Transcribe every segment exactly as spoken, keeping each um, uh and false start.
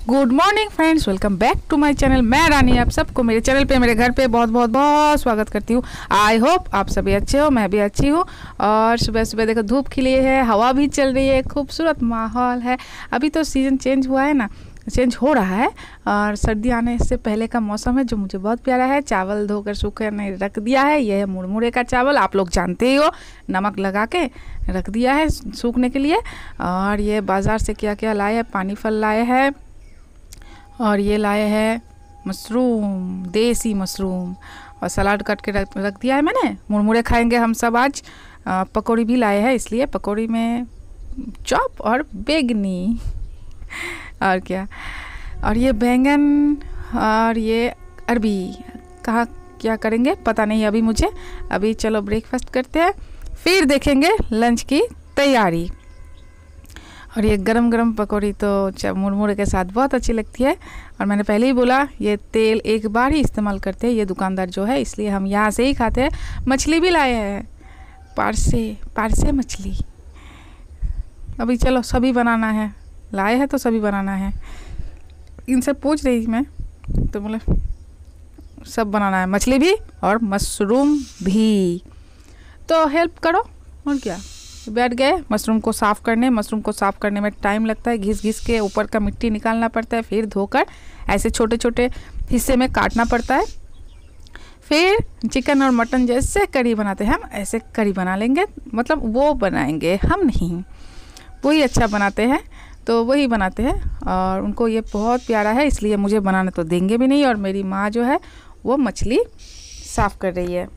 Good morning friends, welcome back to my channel. मैं रानी आप सबको मेरे चैनल पे, मेरे घर पे बहुत बहुत बहुत स्वागत करती हूँ। आई होप आप सभी अच्छे हो, मैं भी अच्छी हूँ। और सुबह सुबह देखो धूप खिली है, हवा भी चल रही है, खूबसूरत माहौल है। अभी तो सीज़न चेंज हुआ है ना, चेंज हो रहा है और सर्दी आने से पहले का मौसम है जो मुझे बहुत प्यारा है। चावल धोकर सूखने रख दिया है, यह है मुरमुरे का चावल, आप लोग जानते ही हो, नमक लगा के रख दिया है सूखने के लिए। और ये बाज़ार से क्या क्या लाए हैं, पानी फल लाए हैं और ये लाए हैं मशरूम, देसी मशरूम, और सलाद काट के रख, रख दिया है मैंने। मुरमुरे खाएंगे हम सब आज। आ, पकौड़ी भी लाए हैं, इसलिए पकौड़ी में चॉप और बेगनी और क्या, और ये बैंगन और ये अरबी। कहाँ क्या करेंगे पता नहीं अभी मुझे। अभी चलो ब्रेकफास्ट करते हैं, फिर देखेंगे लंच की तैयारी। और ये गरम गरम पकौड़ी तो मुरमुरे के साथ बहुत अच्छी लगती है। और मैंने पहले ही बोला ये तेल एक बार ही इस्तेमाल करते हैं ये दुकानदार जो है, इसलिए हम यहाँ से ही खाते हैं। मछली भी लाए हैं, पारसे पारसे मछली। अभी चलो सभी बनाना है, लाए हैं तो सभी बनाना है। इनसे पूछ रही मैं तो बोले सब बनाना है, मछली भी और मशरूम भी, तो हेल्प करो। और क्या, बैठ गए मशरूम को साफ़ करने। मशरूम को साफ़ करने में टाइम लगता है, घिस घिस के ऊपर का मिट्टी निकालना पड़ता है, फिर धोकर ऐसे छोटे छोटे हिस्से में काटना पड़ता है। फिर चिकन और मटन जैसे करी बनाते हैं हम, ऐसे करी बना लेंगे, मतलब वो बनाएंगे हम नहीं, वही अच्छा बनाते हैं तो वही बनाते हैं। और उनको ये बहुत प्यारा है, इसलिए मुझे बनाने तो देंगे भी नहीं। और मेरी माँ जो है वो मछली साफ़ कर रही है।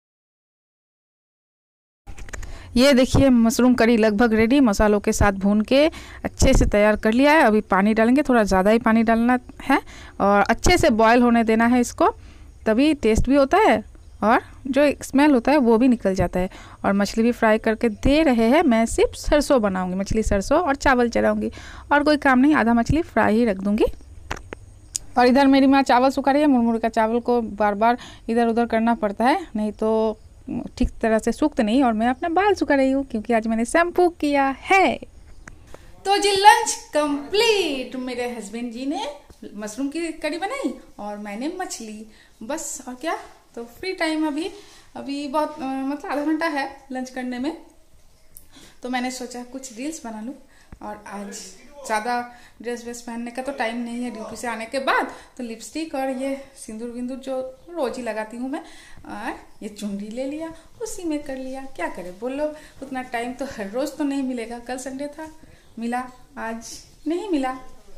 ये देखिए मशरूम करी लगभग रेडी, मसालों के साथ भून के अच्छे से तैयार कर लिया है। अभी पानी डालेंगे, थोड़ा ज़्यादा ही पानी डालना है और अच्छे से बॉयल होने देना है इसको, तभी टेस्ट भी होता है और जो स्मेल होता है वो भी निकल जाता है। और मछली भी फ्राई करके दे रहे हैं। मैं सिर्फ सरसों बनाऊंगी, मछली सरसों और चावल चढ़ाऊँगी, और कोई काम नहीं, आधा मछली फ्राई ही रख दूँगी। और इधर मेरी माँ चावल सुखा रही है। मुरमुरे का चावल को बार बार इधर उधर करना पड़ता है, नहीं तो ठीक तरह से सूखते नहीं। और मैं अपना बाल सुखा रही हूँ क्योंकि आज मैंने शैम्पू किया है। तो जी लंच कंप्लीट। मेरे हस्बैंड जी ने मशरूम की करी बनाई और मैंने मछली, बस। और क्या, तो फ्री टाइम अभी अभी बहुत आ, मतलब आधा घंटा है लंच करने में, तो मैंने सोचा कुछ रील्स बना लूँ। और आज ज़्यादा ड्रेस वेस पहनने का तो टाइम नहीं है ड्यूटी से आने के बाद, तो लिपस्टिक और ये सिंदूर विंदूर जो रोज ही लगाती हूँ मैं, और ये चुनरी ले लिया, उसी में कर लिया। क्या करे बोलो, उतना टाइम तो हर रोज़ तो नहीं मिलेगा। कल संडे था, मिला, आज नहीं मिला,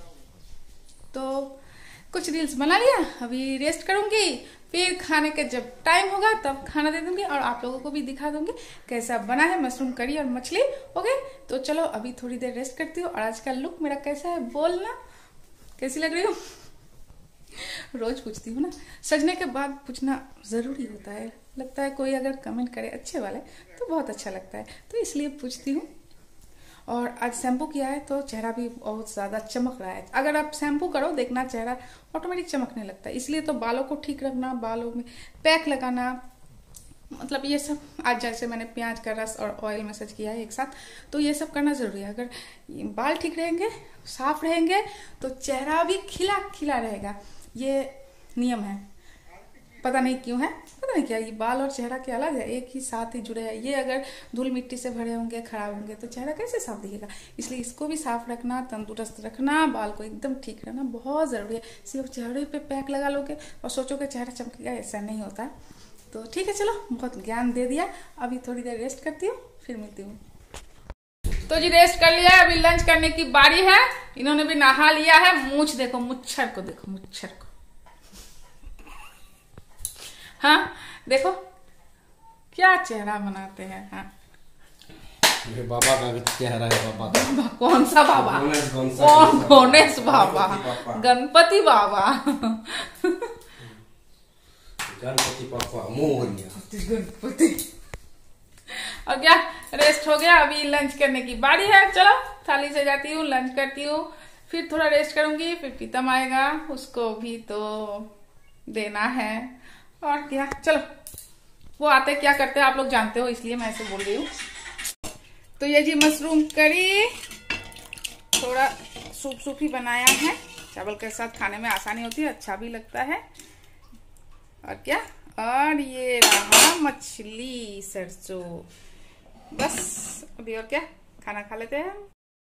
तो कुछ रील्स बना लिया। अभी रेस्ट करूँगी, फिर खाने के जब टाइम होगा तब खाना दे दूंगी और आप लोगों को भी दिखा दूंगी कैसा बना है मशरूम करी और मछली। ओके, तो चलो अभी थोड़ी देर रेस्ट करती हूँ। और आज का लुक मेरा कैसा है बोलना, कैसी लग रही हूँ? रोज पूछती हूँ ना, सजने के बाद पूछना जरूरी होता है। लगता है कोई अगर कमेंट करे अच्छे वाले तो बहुत अच्छा लगता है, तो इसलिए पूछती हूँ। और आज शैम्पू किया है तो चेहरा भी बहुत ज़्यादा चमक रहा है। अगर आप शैम्पू करो देखना चेहरा ऑटोमेटिक चमकने लगता है। इसलिए तो बालों को ठीक रखना, बालों में पैक लगाना, मतलब ये सब, आज जैसे मैंने प्याज का रस और ऑयल मसाज किया है एक साथ, तो ये सब करना ज़रूरी है। अगर बाल ठीक रहेंगे, साफ रहेंगे, तो चेहरा भी खिला खिला रहेगा। ये नियम है, पता नहीं क्यों है, पता नहीं क्या, ये बाल और चेहरा क्या अलग है, एक ही साथ ही जुड़े हैं। ये अगर धूल मिट्टी से भरे होंगे, खराब होंगे, तो चेहरा कैसे साफ दिखेगा। इसलिए इसको भी साफ रखना, तंदुरुस्त रखना, बाल को एकदम ठीक रखना बहुत ज़रूरी है। सिर्फ चेहरे पे पैक लगा लोगे और सोचोगे चेहरा चमकेगा, ऐसा नहीं होता। तो ठीक है, चलो बहुत ज्ञान दे दिया, अभी थोड़ी देर रेस्ट करती हूँ, फिर मिलती हूँ। तो जी रेस्ट कर लिया, अभी लंच करने की बारी है। इन्होंने भी नहा लिया है। मूछ देखो, मुच्छर को देखो, मुच्छर को, हाँ देखो क्या चेहरा बनाते हैं। हाँ ये बाबा का चेहरा है। बाबा कौन सा बाबा? कौन? गणेश बाबा, गणपति बाबा, गणपति पापा मोरिया, गणपति। और क्या, रेस्ट हो गया, अभी लंच करने की बारी है। चलो थाली से जाती हूँ, लंच करती हूँ, फिर थोड़ा रेस्ट करूंगी, फिर प्रीतम आएगा, उसको भी तो देना है। और क्या, चलो वो आते क्या करते हैं आप लोग जानते हो, इसलिए मैं ऐसे बोल रही हूँ। तो ये जी मशरूम करी, थोड़ा सूप सूप ही बनाया है। चावल के साथ खाने में आसानी होती है, अच्छा भी लगता है। और क्या, और ये रहा मछली सरसों। बस अभी और क्या, खाना खा लेते हैं।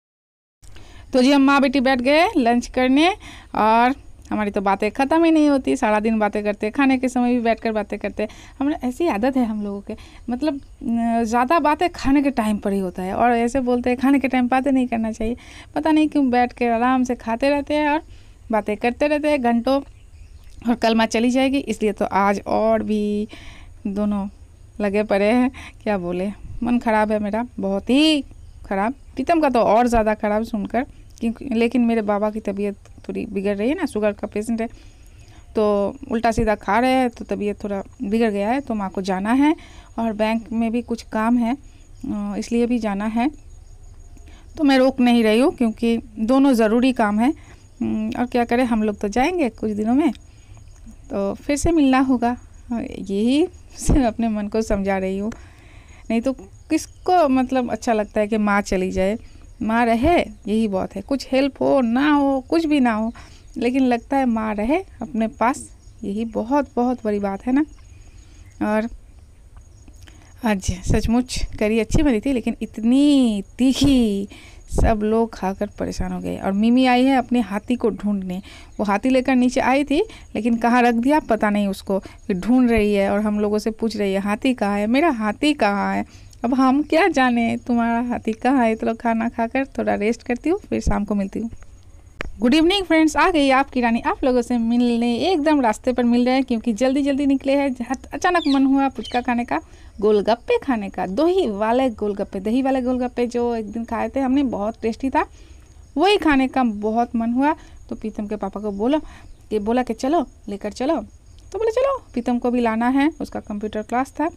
तो जी हम माँ बेटी बैठ गए लंच करने, और हमारी तो बातें ख़त्म ही नहीं होती। सारा दिन बातें करते, खाने के समय भी बैठकर बातें करते। हमें ऐसी आदत है हम लोगों के, मतलब ज़्यादा बातें खाने के टाइम पर ही होता है। और ऐसे बोलते हैं खाने के टाइम बातें नहीं करना चाहिए, पता नहीं क्यों बैठ के आराम से खाते रहते हैं और बातें करते रहते हैं घंटों। और कल माँ चली जाएगी, इसलिए तो आज और भी दोनों लगे पड़े हैं। क्या बोले, मन ख़राब है मेरा, बहुत ही ख़राब। प्रीतम का तो और ज़्यादा ख़राब सुनकर, क्योंकि लेकिन मेरे बाबा की तबीयत थोड़ी बिगड़ रही है ना, शुगर का पेशेंट है, तो उल्टा सीधा खा रहे हैं तो तबीयत थोड़ा बिगड़ गया है। तो माँ को जाना है और बैंक में भी कुछ काम है, इसलिए भी जाना है। तो मैं रोक नहीं रही हूँ, क्योंकि दोनों ज़रूरी काम है। और क्या करें, हम लोग तो जाएंगे कुछ दिनों में, तो फिर से मिलना होगा। यही से अपने मन को समझा रही हूँ। नहीं तो किसको मतलब अच्छा लगता है कि माँ चली जाए, माँ रहे यही बहुत है। कुछ हेल्प हो ना हो, कुछ भी ना हो, लेकिन लगता है माँ रहे अपने पास, यही बहुत बहुत बड़ी बात है ना। और आज सचमुच करी अच्छी बनी थी, लेकिन इतनी तीखी, सब लोग खाकर परेशान हो गए। और मिमी आई है अपने हाथी को ढूंढने। वो हाथी लेकर नीचे आई थी, लेकिन कहाँ रख दिया पता नहीं उसको, फिर ढूंढ रही है और हम लोगों से पूछ रही है हाथी कहाँ है, मेरा हाथी कहाँ है। अब हम क्या जाने तुम्हारा हाथी कहाँ है। तो लोग खाना खाकर थोड़ा रेस्ट करती हूँ, फिर शाम को मिलती हूँ। गुड इवनिंग फ्रेंड्स, आ गई आपकी रानी आप लोगों से मिलने। एकदम रास्ते पर मिल रहे हैं, क्योंकि जल्दी जल्दी निकले हैं। अचानक मन हुआ पुचका खाने का, गोलगप्पे खाने का। दही वाले गोलगप्पे, दही वाले गोलगप्पे जो एक दिन खाए थे हमने, बहुत टेस्टी था। वही खाने का बहुत मन हुआ। तो प्रीतम के पापा को बोला कि बोला कि चलो लेकर चलो। तो बोले चलो, प्रीतम को भी लाना है, उसका कंप्यूटर क्लास था,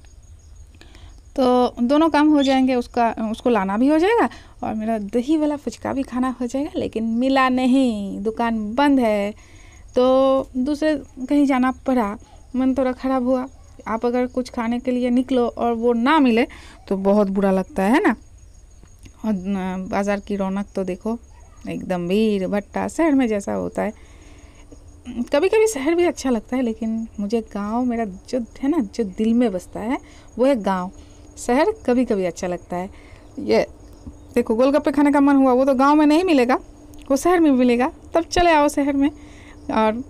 तो दोनों काम हो जाएंगे। उसका उसको लाना भी हो जाएगा और मेरा दही वाला फुचका भी खाना हो जाएगा। लेकिन मिला नहीं, दुकान बंद है, तो दूसरे कहीं जाना पड़ा। मन थोड़ा ख़राब हुआ। आप अगर कुछ खाने के लिए निकलो और वो ना मिले तो बहुत बुरा लगता है ना। और बाज़ार की रौनक तो देखो, एकदम भीड़ भट्टा शहर में जैसा होता है। कभी कभी शहर भी अच्छा लगता है, लेकिन मुझे गांव, मेरा जो है ना, जो दिल में बसता है वो है गांव। शहर कभी कभी अच्छा लगता है। ये देखो, गोलगप्पे खाने का मन हुआ, वो तो गांव में नहीं मिलेगा, वो शहर में मिलेगा, तब चले आओ शहर में। और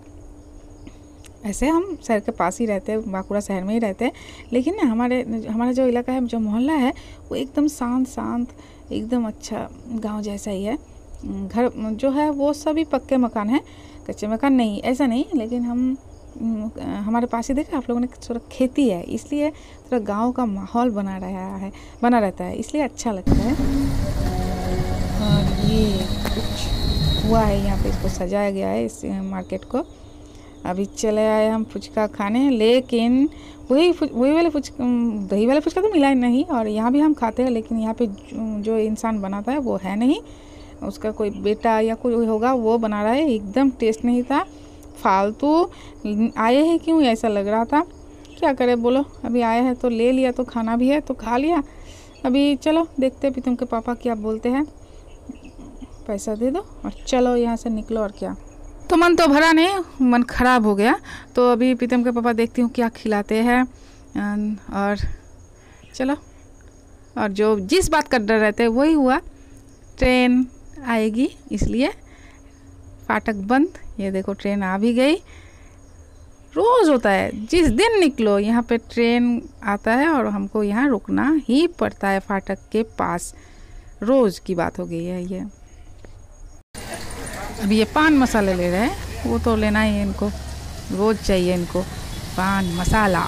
ऐसे हम शहर के पास ही रहते हैं, बांकुड़ा शहर में ही रहते हैं, लेकिन ना हमारे हमारा जो इलाका है, जो मोहल्ला है, वो एकदम शांत शांत, एकदम अच्छा गांव जैसा ही है। घर जो है वो सभी पक्के मकान हैं, कच्चे मकान नहीं, ऐसा नहीं। लेकिन हम हमारे पास ही देखा आप लोगों ने, थोड़ा खेती है, इसलिए थोड़ा गांव का माहौल बना रहा है बना रहता है, इसलिए अच्छा लगता है। और ये कुछ हुआ है यहाँ पे, इसको सजाया गया है इस मार्केट को। अभी चले आए हम फुचका खाने, लेकिन वही वही वाले फुचका, दही वाले फुचका तो मिला ही नहीं। और यहाँ भी हम खाते हैं, लेकिन यहाँ पे जो इंसान बनाता है वो है नहीं, उसका कोई बेटा या कोई होगा वो बना रहा है। एकदम टेस्ट नहीं था, फालतू आए हैं क्यों ऐसा लग रहा था। क्या करे बोलो, अभी आए हैं तो ले लिया, तो खाना भी है तो खा लिया। अभी चलो देखते हैं प्रीतम के पापा क्या बोलते हैं। पैसा दे दो और चलो यहाँ से निकलो। और क्या, तो मन तो भरा नहीं, मन खराब हो गया। तो अभी प्रीतम के पापा देखती हूँ क्या खिलाते हैं। और चलो, और जो जिस बात का डर रहता है वही हुआ। ट्रेन आएगी, इसलिए फाटक बंद। ये देखो ट्रेन आ भी गई। रोज़ होता है, जिस दिन निकलो यहाँ पे ट्रेन आता है और हमको यहाँ रुकना ही पड़ता है फाटक के पास। रोज़ की बात हो गई है ये। अभी ये पान मसाले ले रहे हैं, वो तो लेना ही है इनको, रोज़ चाहिए इनको पान मसाला।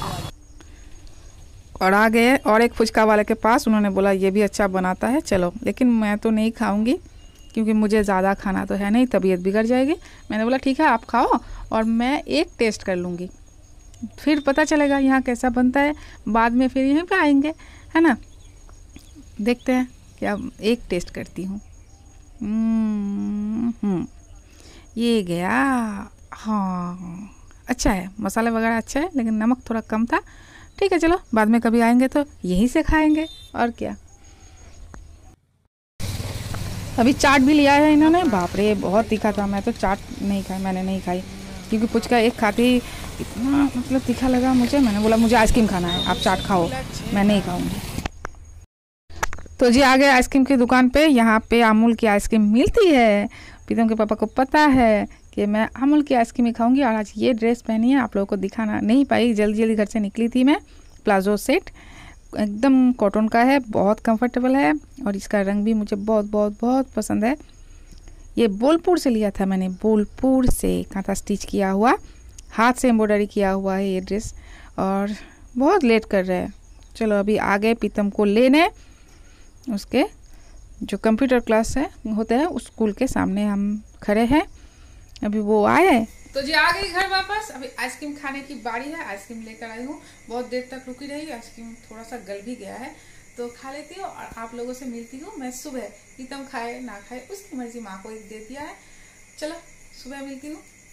और आ गए और एक फुचका वाले के पास, उन्होंने बोला ये भी अच्छा बनाता है, चलो। लेकिन मैं तो नहीं खाऊंगी, क्योंकि मुझे ज़्यादा खाना तो है नहीं, तबीयत बिगड़ जाएगी। मैंने बोला ठीक है आप खाओ और मैं एक टेस्ट कर लूँगी, फिर पता चलेगा यहाँ कैसा बनता है। बाद में फिर यहीं पे आएंगे, है ना। देखते हैं क्या, एक टेस्ट करती हूँ। ये गया, हाँ अच्छा है, मसाला वगैरह अच्छा है, लेकिन नमक थोड़ा कम था। ठीक है चलो, बाद में कभी आएंगे तो यहीं से खाएंगे, और क्या। अभी चाट भी लिया है इन्होंने, बाप रे बहुत तीखा था। मैं तो चाट नहीं खाई, मैंने नहीं खाई क्योंकि पुचका एक खाती इतना मतलब तीखा लगा मुझे। मैंने बोला मुझे आइसक्रीम खाना है, आप चाट खाओ, मैं नहीं खाऊंगी। तो जी आ गए आइसक्रीम की दुकान पे। यहाँ पे अमूल की आइसक्रीम मिलती है। प्रीतम के पापा को पता है कि मैं अमूल की आइसक्रीम ही खाऊंगी। और आज ये ड्रेस पहनी है, आप लोगों को दिखाना नहीं पाई, जल्दी जल्दी घर से निकली थी मैं। प्लाजो सेट एकदम कॉटन का है, बहुत कंफर्टेबल है और इसका रंग भी मुझे बहुत बहुत बहुत पसंद है। ये बोलपुर से लिया था मैंने, बोलपुर से कांथा स्टिच किया हुआ, हाथ से एम्ब्रॉयडरी किया हुआ है ये ड्रेस। और बहुत लेट कर रहे हैं, चलो अभी आ गए प्रीतम को लेने। उसके जो कंप्यूटर क्लास है होते हैं उस स्कूल के सामने हम खड़े हैं, अभी वो आए तो जी आ गई घर वापस। अभी आइसक्रीम खाने की बारी है, आइसक्रीम लेकर आई हूँ। बहुत देर तक रुकी रही, आइसक्रीम थोड़ा सा गल भी गया है तो खा लेती हूँ और आप लोगों से मिलती हूँ मैं सुबह। प्रीतम खाए ना खाए उसकी मर्जी, माँ को एक दे दिया है। चलो सुबह मिलती हूँ।